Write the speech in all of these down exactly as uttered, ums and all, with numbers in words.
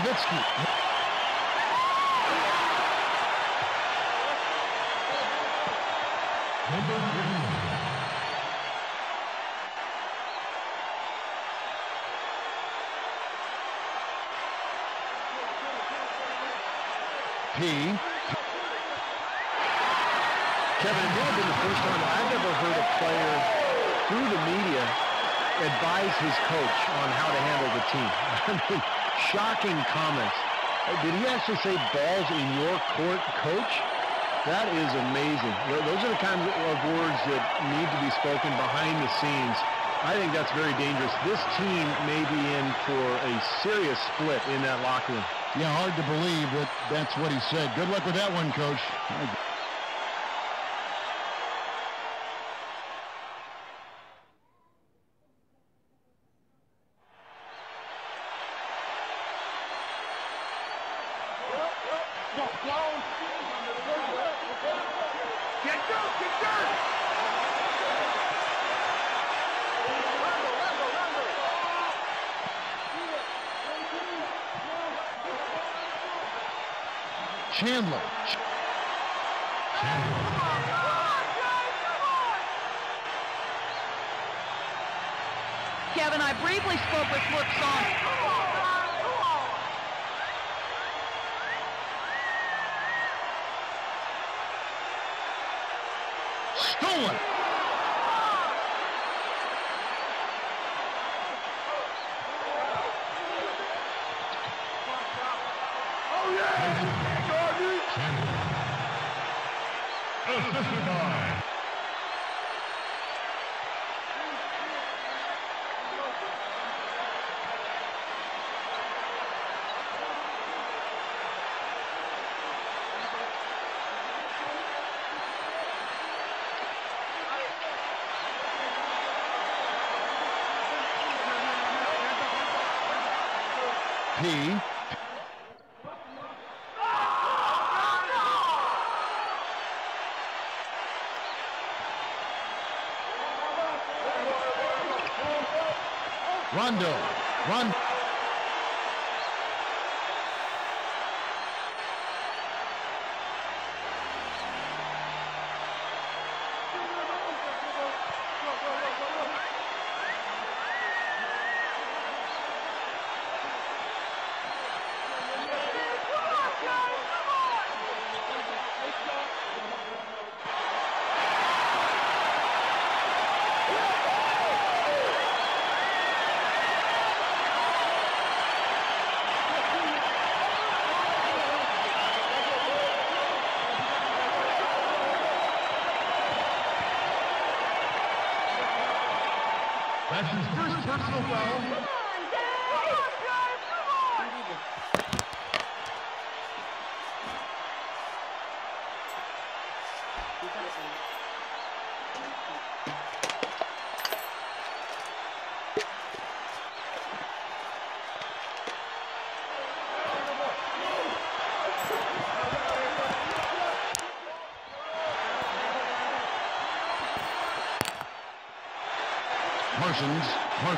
Nowitzki. Number three. P. Kevin, it may have been the first time I've ever heard a player through the media advise his coach on how to handle the team. I mean, shocking comments. Did he actually say balls in your court, coach? That is amazing. Those are the kinds of words that need to be spoken behind the scenes. I think that's very dangerous. This team may be in for a serious split in that locker room. Yeah, hard to believe that that's what he said. Good luck with that one, Coach. Chandler. Kevin, I briefly spoke with Flip Song. Stolen. Oh, yeah! Assisted by P. Rondo. Rondo. That's his first personal foul. Come on, guys! Come on, Parsons. Par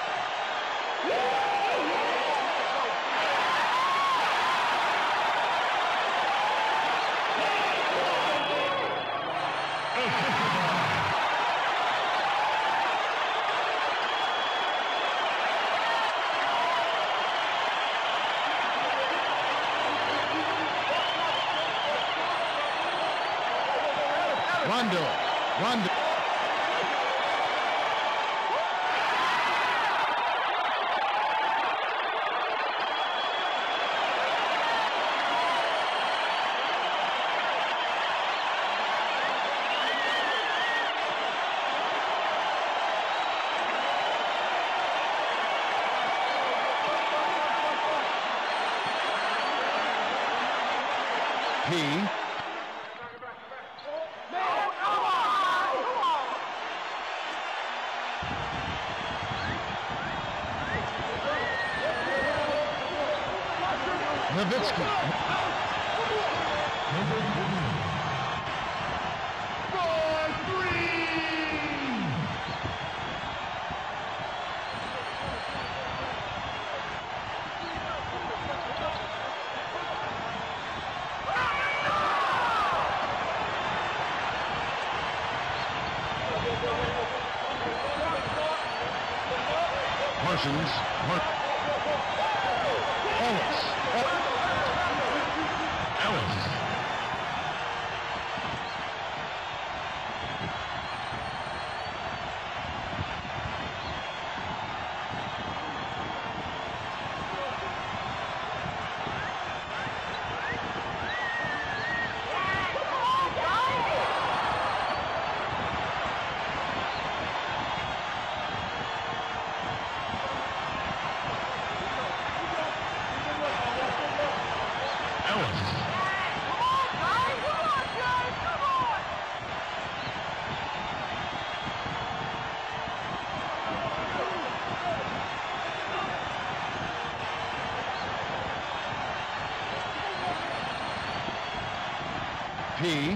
Rondo. Rondo. P. Nowitzki. possessions. Mark Ellis. Ellis. P.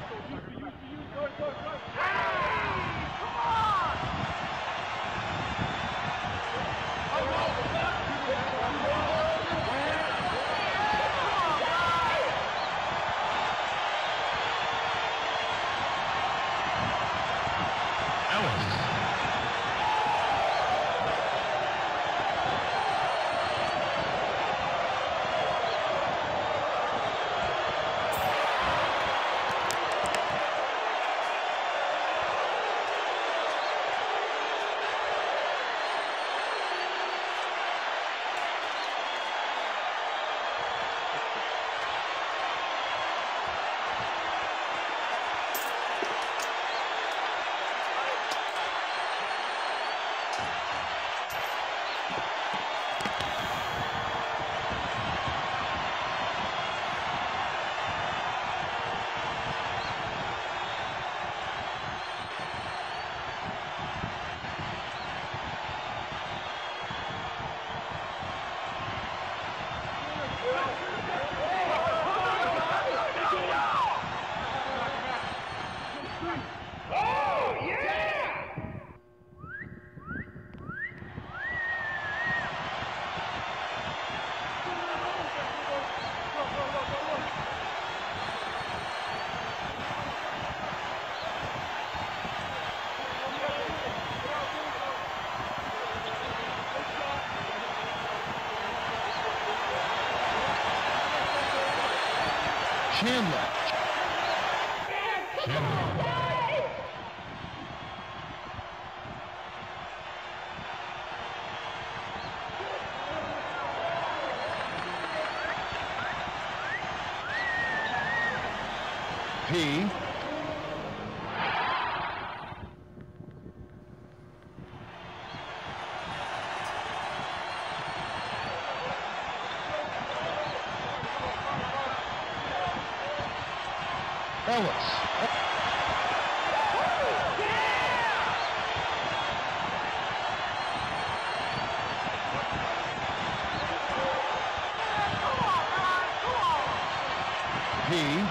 Chandler. Chandler. P. Ellis. P.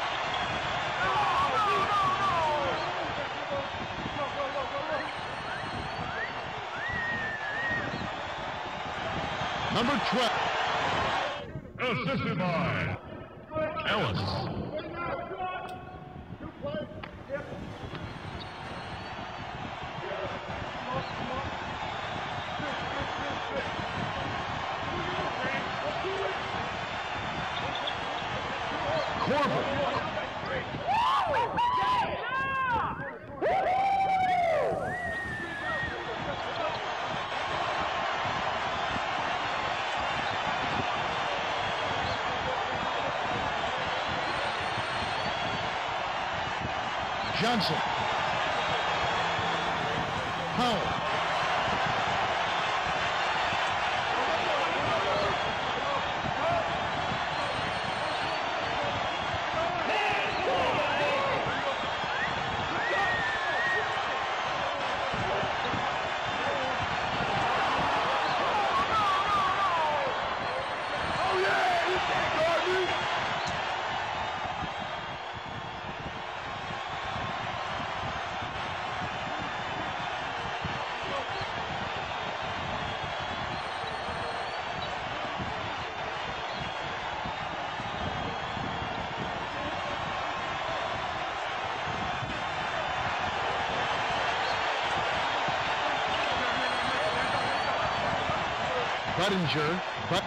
Number twelve. Assisted by Ellis. Corbin. Johnson. Howell. Budinger, but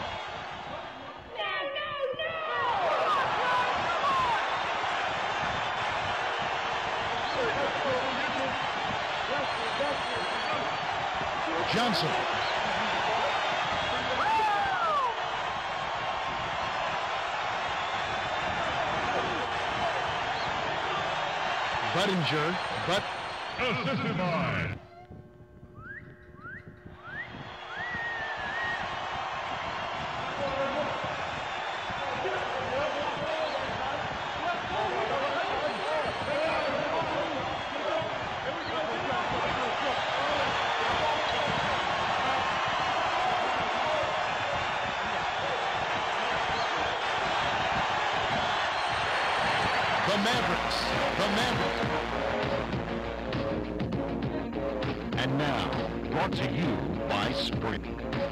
Johnson. Budinger, but assisted by the Mavericks, the Mavericks. And now, brought to you by Sprint.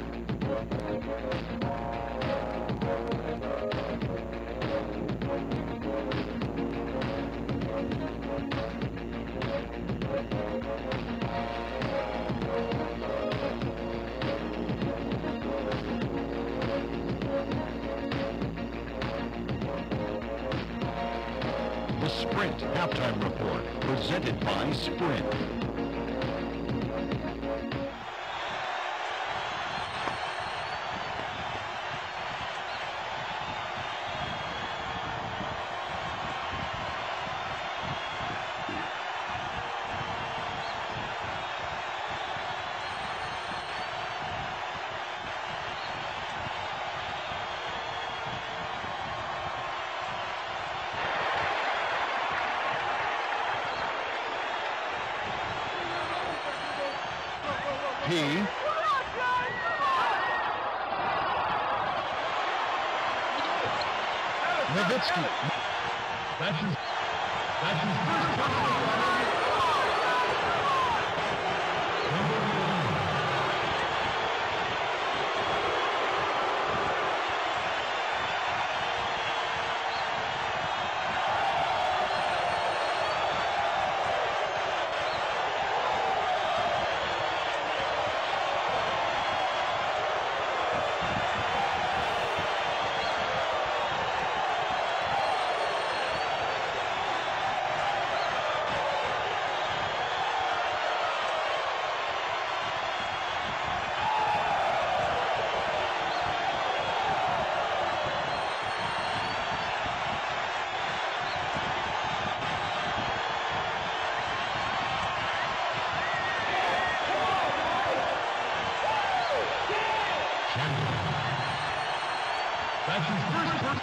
The Sprint Halftime Report, presented by Sprint. P. Nowitzki. That's his, that's his first touchdown. That's his first person.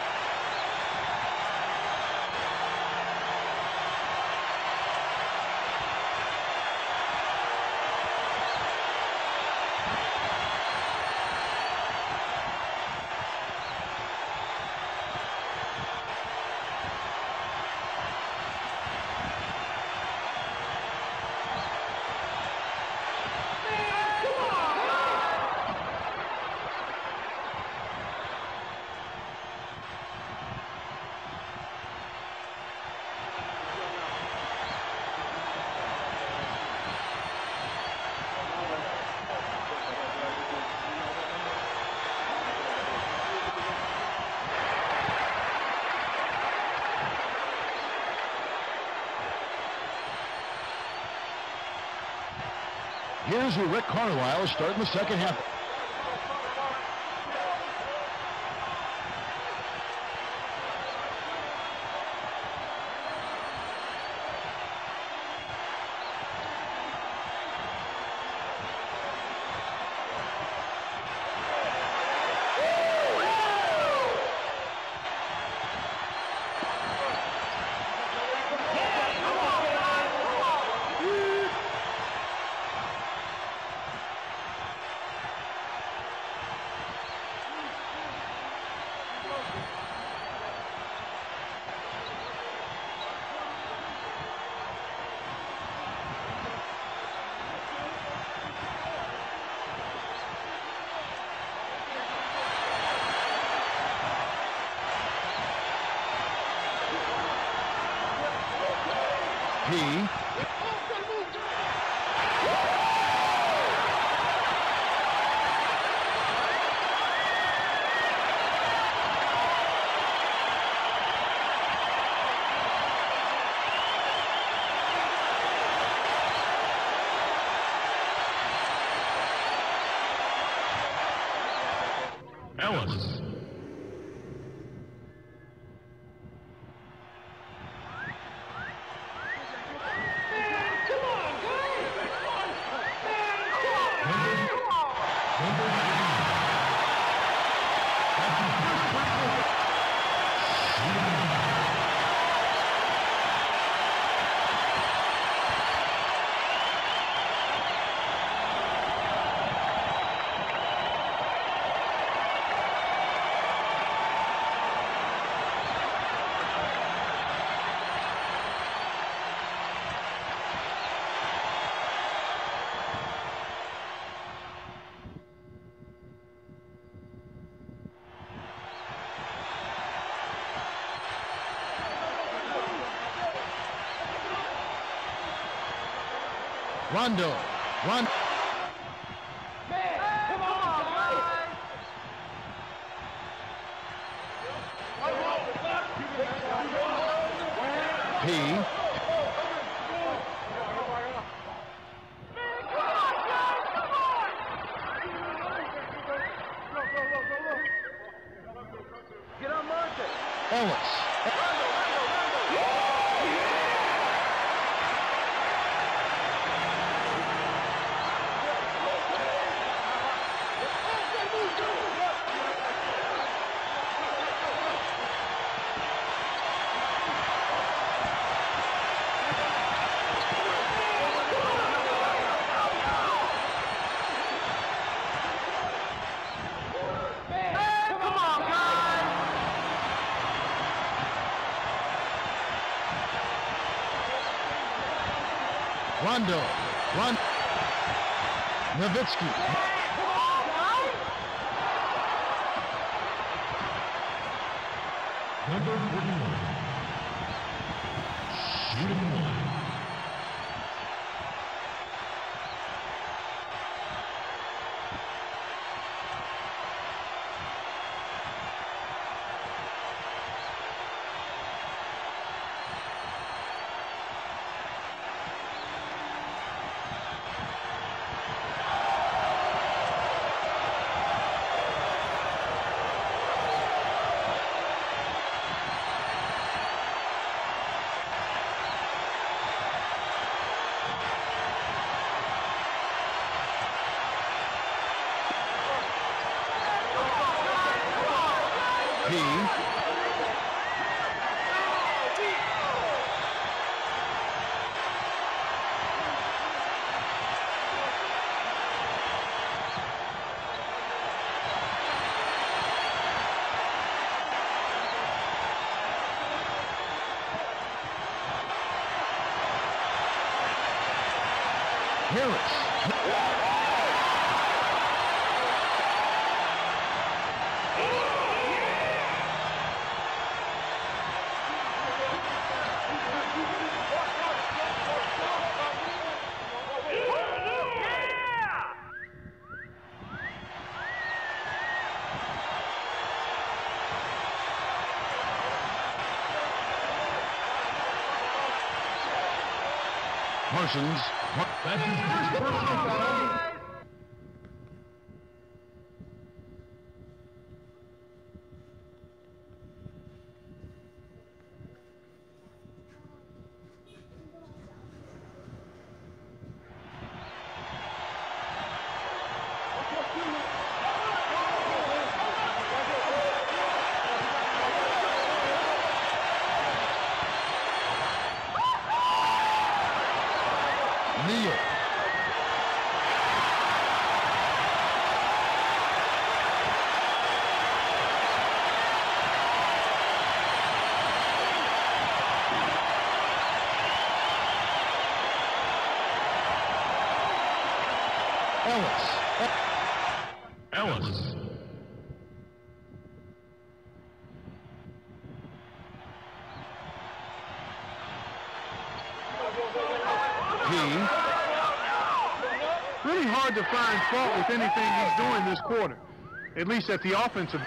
Here's where Rick Carlisle is starting the second half. P. Ellis. Rondo. Rondo. Come on, guys! P. Get on Monte! Ellis. Rondo. Rondo. Nowitzki. Number forty-one. Shooting one. P. Harris. Parsons. That's his first personal foul. Neal. Ellis. Ellis. Really hard to find fault with anything he's doing this quarter, at least at the offensive.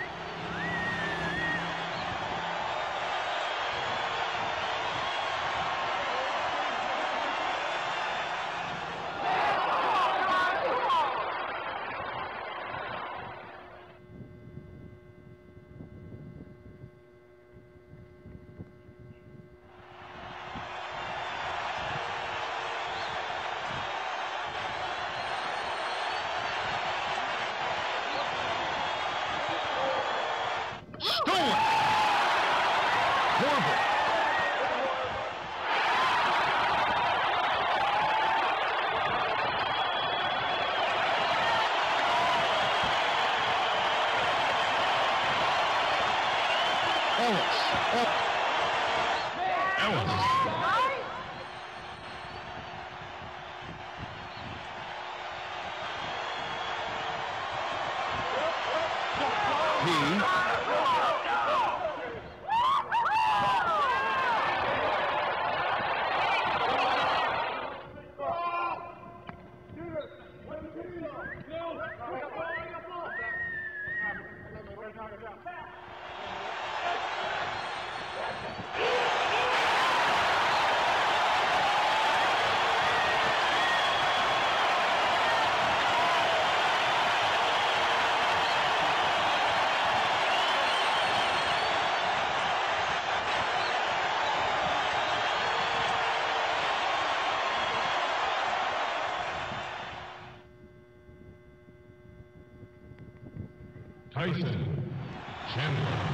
Tyson Chandler.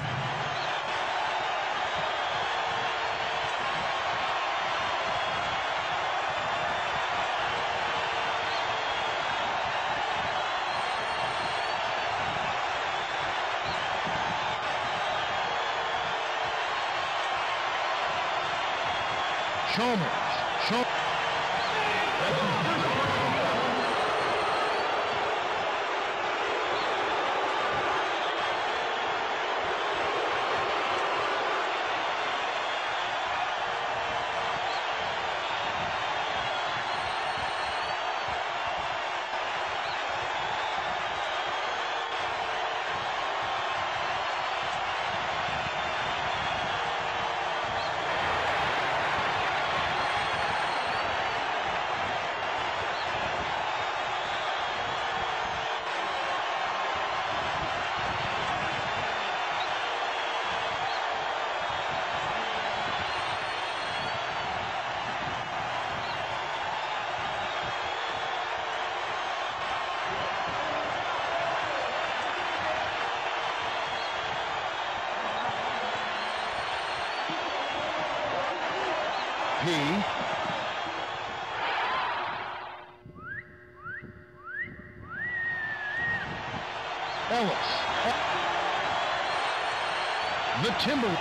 Chalmers. Chal- P. Ellis. The Timber.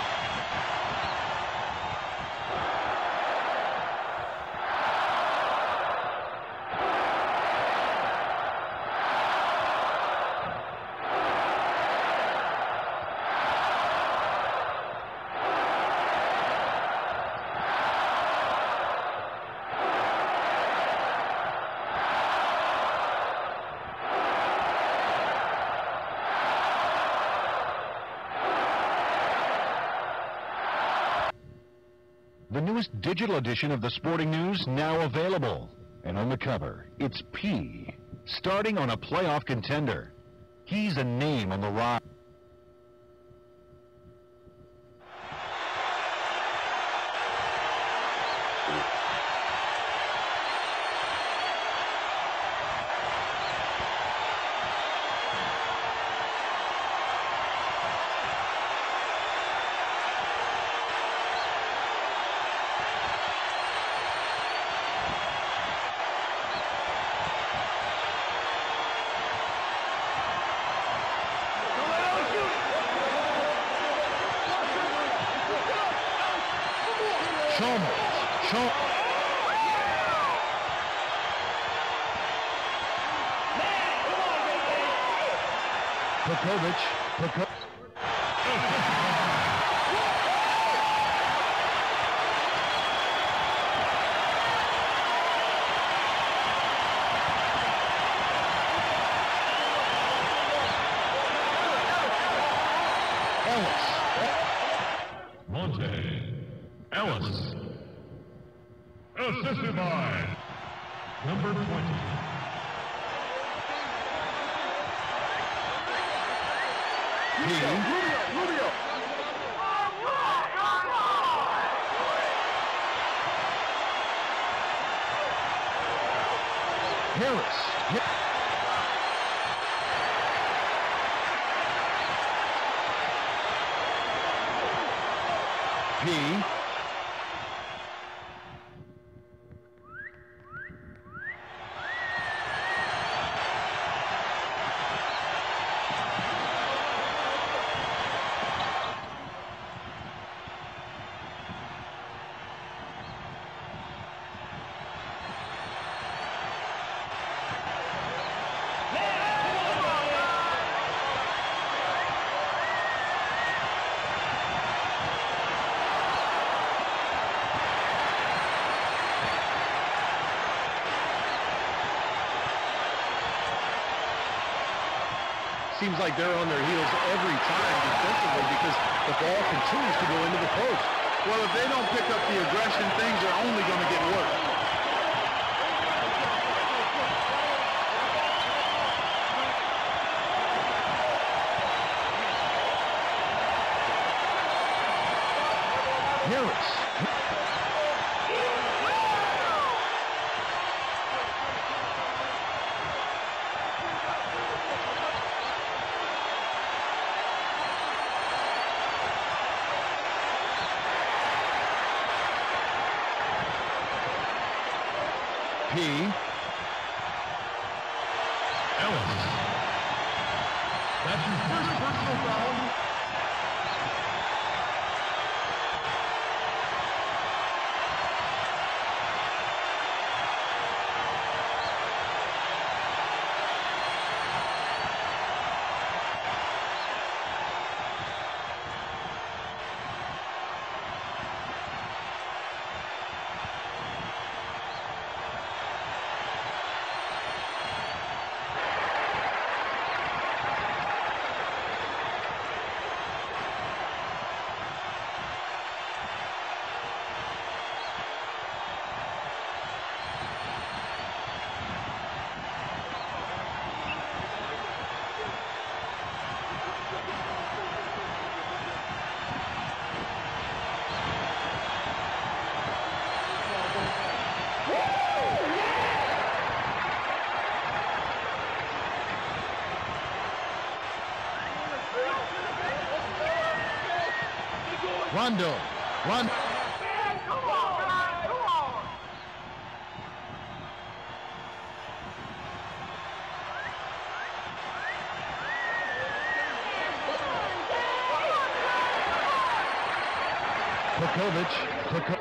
The newest digital edition of the Sporting News now available. And on the cover, it's P, starting on a playoff contender. He's a name on the rise. Chalmers. Chal- Popovich. Poko- Ellis. Monte Ellis. Assisted by number twenty. P. Rubio. Harris. P. Seems like they're on their heels every time defensively because the ball continues to go into the post. Well, if they don't pick up the aggression, things are only going to get worse. Harris. P. Ellis. That's his first personal foul. Rondo. Rondo. Popovich. Poko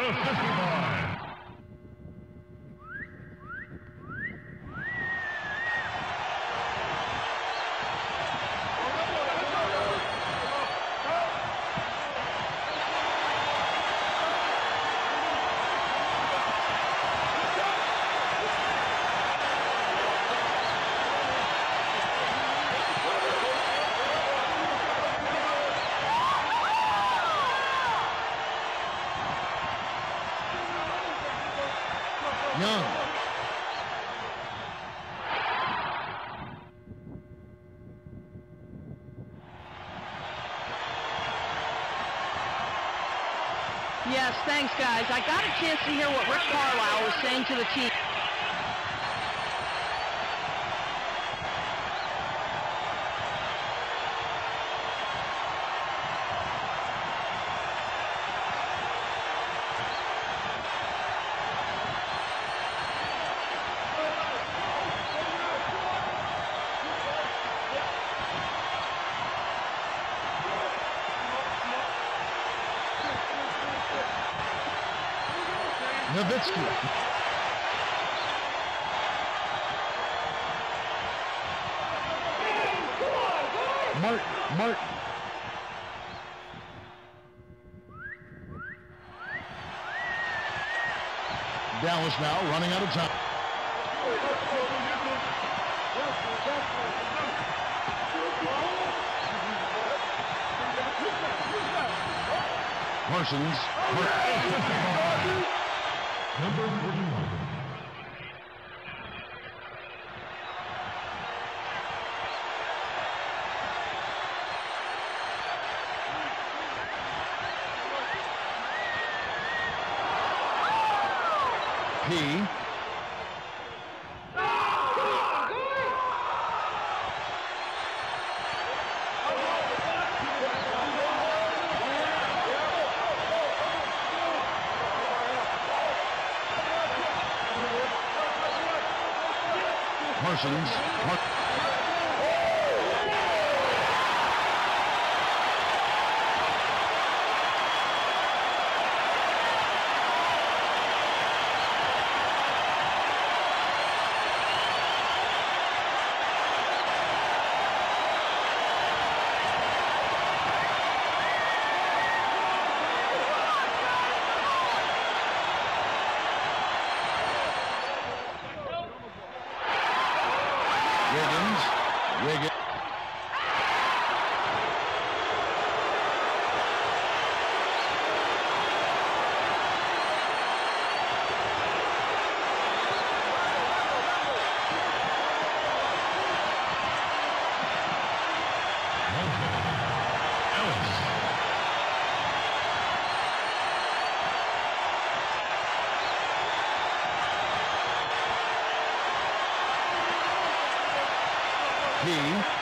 Young. Yes, thanks, guys. I got a chance to hear what Rick Carlisle was saying to the team. Nowitzki. Martin. Martin. Dallas now running out of time. Parsons. Number forty-one. P. Parsons. Par Wiggins. Wiggins. P.